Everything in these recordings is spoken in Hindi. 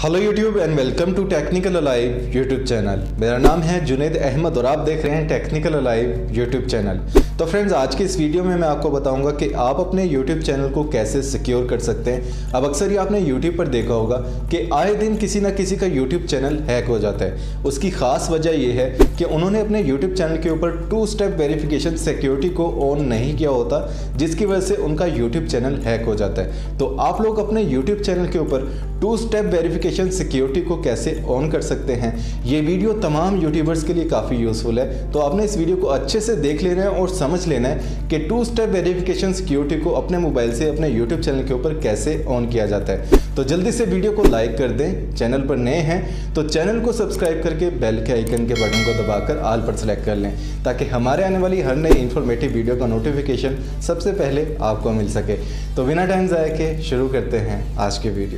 Hello YouTube and welcome to Technical Alive YouTube channel. मेरा नाम है जुनेद अहमद और आप देख रहे हैं टेक्निकल अलाइव यूट्यूब चैनल। तो फ्रेंड्स, आज के इस वीडियो में मैं आपको बताऊंगा कि आप अपने यूट्यूब चैनल को कैसे सिक्योर कर सकते हैं। अब अक्सर ही आपने यूट्यूब पर देखा होगा कि आए दिन किसी ना किसी का यूट्यूब चैनल हैक हो जाता है। उसकी खास वजह यह है कि उन्होंने अपने यूट्यूब चैनल के ऊपर 2 स्टेप वेरिफिकेशन सिक्योरिटी को ऑन नहीं किया होता, जिसकी वजह से उनका यूट्यूब चैनल हैक हो जाता है। तो आप लोग अपने यूट्यूब चैनल के ऊपर 2 स्टेप वेरिफिकेशन सिक्योरिटी को कैसे ऑन कर सकते हैं, ये वीडियो तमाम यूट्यूबर्स के लिए काफ़ी यूज़फुल है। तो आपने इस वीडियो को अच्छे से देख लेना है और समझ लेना है कि 2 स्टेप वेरिफिकेशन सिक्योरिटी को अपने मोबाइल से अपने यूट्यूब चैनल के ऊपर कैसे ऑन किया जाता है। तो जल्दी से वीडियो को लाइक कर दें। चैनल पर नए हैं तो चैनल को सब्सक्राइब करके बेल के आइकन के बटन को दबाकर ऑल पर सेलेक्ट कर लें, ताकि हमारे आने वाली हर नई इन्फॉर्मेटिव वीडियो का नोटिफिकेशन सबसे पहले आपको मिल सके। तो बिना टाइम ज़ाया के शुरू करते हैं आज की वीडियो।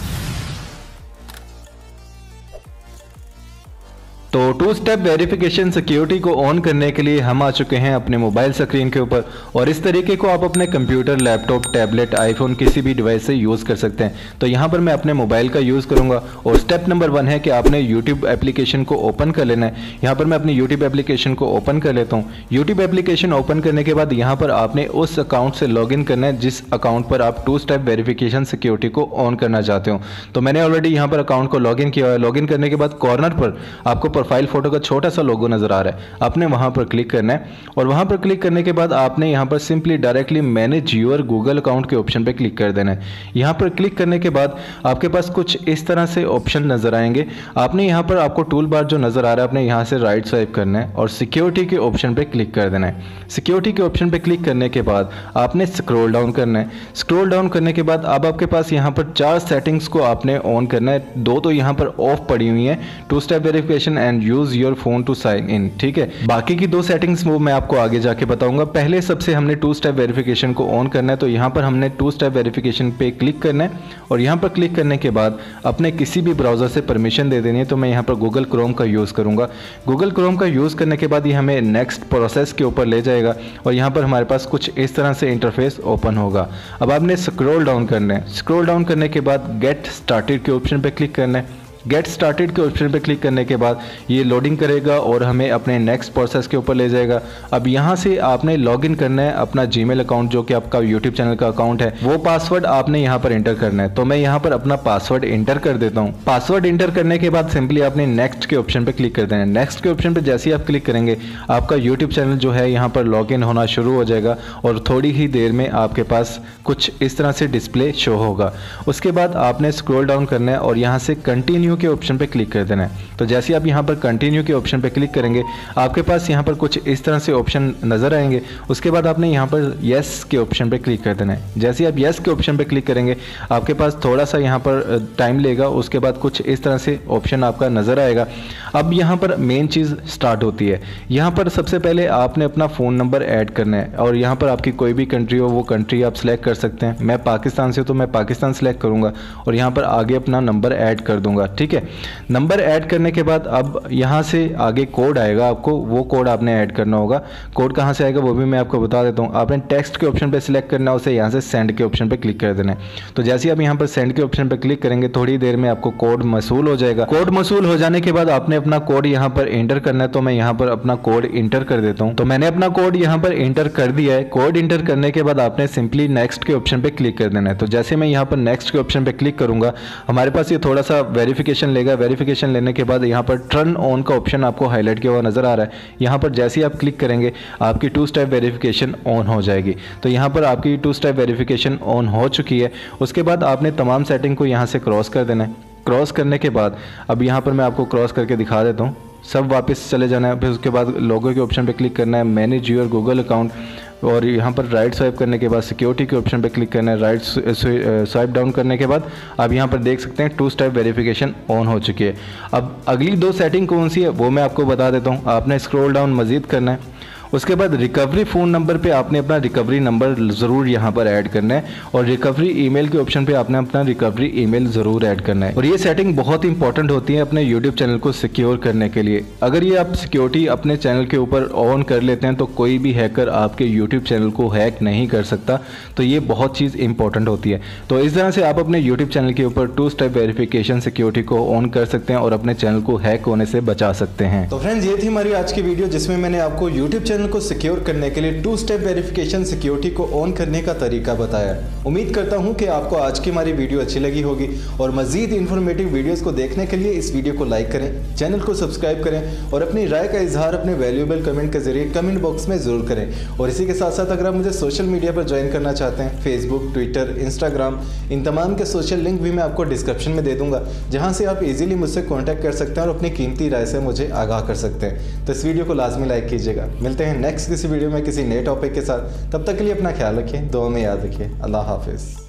तो 2 स्टेप वेरिफिकेशन सिक्योरिटी को ऑन करने के लिए हम आ चुके हैं अपने मोबाइल स्क्रीन के ऊपर, और इस तरीके को आप अपने कंप्यूटर, लैपटॉप, टैबलेट, आईफोन किसी भी डिवाइस से यूज़ कर सकते हैं। तो यहाँ पर मैं अपने मोबाइल का यूज़ करूँगा और स्टेप नंबर 1 है कि आपने यूट्यूब एप्लीकेशन को ओपन कर लेना है। यहाँ पर मैं अपनी यूट्यूब एप्लीकेशन को ओपन कर लेता हूँ। यूट्यूब एप्लीकेशन ओपन करने के बाद यहाँ पर आपने उस अकाउंट से लॉगिन करना है जिस अकाउंट पर आप 2 स्टेप वेरिफिकेशन सिक्योरिटी को ऑन करना चाहते हो। तो मैंने ऑलरेडी यहाँ पर अकाउंट को लॉगिन किया है। लॉगिन करने के बाद कॉर्नर पर आपको प्रोफाइल फोटो का छोटा सा लोगो नजर आ रहा है, आपने वहां पर क्लिक करना है। और वहां पर क्लिक करने के बाद आपने यहां पर simply directly manage your Google account के ऑप्शन पे क्लिक कर देना है। यहां पर क्लिक करने के बाद आपके पास कुछ इस तरह से ऑप्शन नजर आएंगे। आपने यहां पर आपको टूल बार जो नजर आ रहा है, आपने यहां से राइट स्वाइप करना है और सिक्योरिटी के ऑप्शन पे क्लिक कर देना है। सिक्योरिटी के ऑप्शन पे क्लिक करने के बाद आपने स्क्रॉल डाउन करना है। स्क्रॉल डाउन करने के बाद अब आपके पास यहां पर 4 सेटिंग्स को आपने ऑन करना है। 2 तो यहां पर ऑफ पड़ी हुई है, 2 step verification and use your phone to sign in, ठीक है। बाकी की 2 सेटिंग्स वो मैं आपको आगे जाके बताऊंगा। पहले सबसे हमने 2 स्टेप वेरिफिकेशन को ऑन करना है। तो यहां पर हमने 2 स्टेप वेरिफिकेशन पे क्लिक करना है और यहां पर क्लिक करने के बाद अपने किसी भी ब्राउजर से परमिशन दे देनी है। तो मैं यहां पर गूगल क्रोम का यूज करूंगा। गूगल क्रोम का यूज करने के बाद ये हमें नेक्स्ट प्रोसेस के ऊपर ले जाएगा और यहां पर हमारे पास कुछ इस तरह से इंटरफेस ओपन होगा। अब आपने स्क्रॉल डाउन करना है। स्क्रॉल डाउन करने के बाद गेट स्टार्टेड के ऑप्शन पे क्लिक करना है। गेट स्टार्टेड के ऑप्शन पे क्लिक करने के बाद ये लोडिंग करेगा और हमें अपने नेक्स्ट प्रोसेस के ऊपर ले जाएगा। अब यहाँ से आपने लॉगिन करना है अपना जीमेल अकाउंट, जो कि आपका यूट्यूब चैनल का अकाउंट है। वो पासवर्ड आपने यहाँ पर एंटर करना है। तो मैं यहाँ पर अपना पासवर्ड एंटर कर देता हूँ। पासवर्ड एंटर करने के बाद सिंपली आपने नेक्स्ट के ऑप्शन पे क्लिक कर देना है। नेक्स्ट के ऑप्शन पे जैसे ही आप क्लिक करेंगे आपका यूट्यूब चैनल जो है यहाँ पर लॉगिन होना शुरू हो जाएगा और थोड़ी ही देर में आपके पास कुछ इस तरह से डिस्प्ले शो होगा। उसके बाद आपने स्क्रॉल डाउन करना है और यहाँ से कंटिन्यू के ऑप्शन पे क्लिक कर देना है। तो जैसे आप यहाँ पर कंटिन्यू के ऑप्शन पे क्लिक करेंगे आपके पास यहाँ पर कुछ इस तरह से ऑप्शन नजर आएंगे। उसके बाद आपने यहाँ पर यस के ऑप्शन पे क्लिक कर देना है। जैसे आप यस के ऑप्शन पे क्लिक करेंगे आपके पास थोड़ा सा यहाँ पर टाइम लेगा। उसके बाद कुछ इस तरह से ऑप्शन आपका नजर आएगा। अब यहाँ पर मेन चीज़ स्टार्ट होती है। यहाँ पर सबसे पहले आपने अपना फ़ोन नंबर ऐड करना है और यहाँ पर आपकी कोई भी कंट्री हो वो कंट्री आप सिलेक्ट कर सकते हैं। मैं पाकिस्तान से, तो मैं पाकिस्तान सिलेक्ट करूँगा और यहाँ पर आगे अपना नंबर ऐड कर दूंगा, ठीक है। नंबर ऐड करने के बाद अब यहाँ से आगे कोड आएगा, आपको वो कोड आपने ऐड करना होगा। कोड कहाँ से आएगा वो भी मैं आपको बता देता हूँ। आपने टेक्स्ट के ऑप्शन पे सिलेक्ट करना है, उसे यहाँ से सेंड के ऑप्शन पे क्लिक कर देना है। तो जैसे ही आप यहाँ पर सेंड के ऑप्शन पे क्लिक करेंगे थोड़ी देर में आपको कोड मसूल हो जाएगा। कोड मसूल हो जाने के बाद आपने अपना कोड यहाँ पर एंटर करना है। तो मैं यहाँ पर अपना कोड इंटर कर देता हूँ। तो मैंने अपना कोड यहाँ पर एंटर कर दिया है। कोड इंटर करने के बाद आपने सिंपली नेक्स्ट के ऑप्शन पे क्लिक कर देना है। तो जैसे मैं यहाँ पर नेक्स्ट के ऑप्शन पे क्लिक करूंगा हमारे पास ये थोड़ा सा वेरिफिकेशन लेगा। वेरिफिकेशन लेने के बाद यहाँ पर टर्न ऑन का ऑप्शन आपको हाईलाइट किया हुआ नजर आ रहा है। यहाँ पर जैसे ही आप क्लिक करेंगे आपकी 2 स्टेप वेरिफिकेशन ऑन हो जाएगी। तो यहाँ पर आपकी 2 स्टेप वेरिफिकेशन ऑन हो चुकी है। उसके बाद आपने तमाम सेटिंग को यहाँ से क्रॉस कर देना है। क्रॉस करने के बाद अब यहाँ पर मैं आपको क्रॉस करके दिखा देता हूँ। सब वापस चले जाना है। फिर उसके बाद लोगो के ऑप्शन पे क्लिक करना है, मैनेज योर गूगल अकाउंट, और यहाँ पर राइट स्वाइप करने के बाद सिक्योरिटी के ऑप्शन पे क्लिक करना है। राइट स्वाइप डाउन करने के बाद आप यहाँ पर देख सकते हैं 2 स्टेप वेरिफिकेशन ऑन हो चुकी है। अब अगली 2 सेटिंग कौन सी है वो मैं आपको बता देता हूँ। आपने स्क्रॉल डाउन मज़ीद करना है उसके बाद रिकवरी फ़ोन नंबर पे आपने अपना रिकवरी नंबर ज़रूर यहाँ पर ऐड करना है और रिकवरी ईमेल के ऑप्शन पे आपने अपना रिकवरी ईमेल ज़रूर ऐड करना है। और ये सेटिंग बहुत इंपॉर्टेंट होती है अपने यूट्यूब चैनल को सिक्योर करने के लिए। अगर ये आप सिक्योरिटी अपने चैनल के ऊपर ऑन कर लेते हैं तो कोई भी हैकर आपके यूट्यूब चैनल को हैक नहीं कर सकता। तो ये बहुत चीज़ इंपॉर्टेंट होती है। तो इस तरह से आप अपने यूट्यूब चैनल के ऊपर 2 स्टेप वेरिफिकेशन सिक्योरिटी को ऑन कर सकते हैं और अपने चैनल को हैक होने से बचा सकते हैं। तो फ्रेंड्स, ये थी हमारी आज की वीडियो जिसमें मैंने आपको यूट्यूब चैनल को सिक्योर करने के लिए 2 स्टेप वेरिफिकेशन सिक्योरिटी को ऑन करने का तरीका बताया। उम्मीद करता हूं कि आपको आज की हमारी वीडियो अच्छी लगी होगी और मजीद इन्फॉर्मेटिव वीडियोस को देखने के लिए इस वीडियो को लाइक करें, चैनल को सब्सक्राइब करें और अपनी राय का इजहार अपने वैल्यूएबल कमेंट के जरिए कमेंट बॉक्स में जरूर करें। और इसी के साथ साथ अगर आप मुझे सोशल मीडिया पर ज्वाइन करना चाहते हैं, फेसबुक, ट्विटर, इंस्टाग्राम, इन तमाम के सोशल लिंक भी मैं आपको डिस्क्रिप्शन में दे दूंगा, जहां से आप इजीली मुझसे कांटेक्ट कर सकते हैं और अपनी कीमती राय से मुझे आगाह कर सकते हैं। तो इस वीडियो को लाजमी लाइक कीजिएगा। मिलते हैं नेक्स्ट किसी वीडियो में किसी नए टॉपिक के साथ। तब तक के लिए अपना ख्याल रखिए, दुआ में याद रखिए। अल्लाह हाफिज़।